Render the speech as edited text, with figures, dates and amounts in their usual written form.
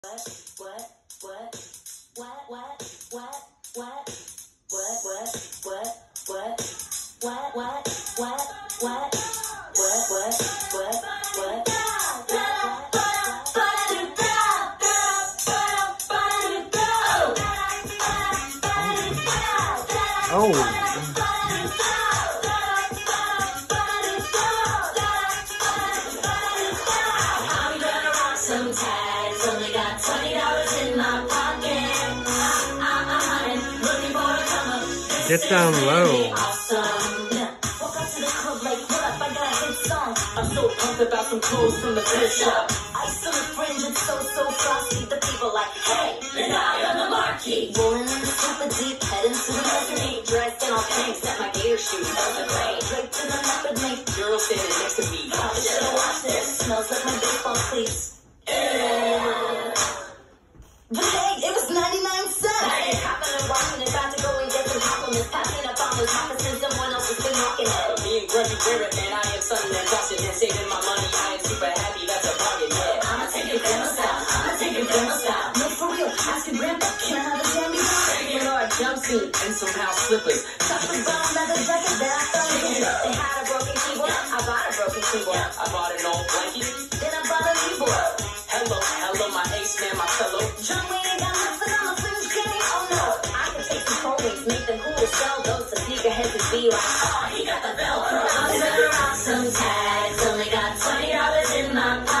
Only got $20 in my pocket. Looking for a come up. Get down low. Walk up to the club like, what up? I got a hit song. I'm so pumped about some clothes from the thrift shop. Ice on the fringe, it's so frosty. The people like, hey, the guy on the marquee. Rolling in the super deep, heading to the mezzanine. Dressed in all pink, set my gator shoes on the rain. Draped in the leopard mink. Girl standing next to me. Probably should've watched this. Smells like my baseball cleats. But hey, it was 99 cents. I ain't hopping and walking, about to go and get some compliments. Passing up on those moccasins, someone else has been walking it. Me and Grumpy Ribbit, man, I am something that's awesome. And saving my money, I am super happy, that's a bargain, yeah. I'ma take your grandma style, I'ma take your grandma style. No, for real, ask your grandpa, can I have a jammy? Regular or a jumpsuit and some house slippers. Chocolate brown leather jacket that I thought it was. They had a broken keyboard, I bought a broken keyboard. I bought an old blanket, then I bought a keyboard. Hello, my ace man, my fellow. John Wayne got nothing on the fringe game. Oh no, I can take some homies, make them cool, sell those to sneakerheads and be like, oh, he got the Velcro. I'm gonna rock some tags, only got $20 in my pocket.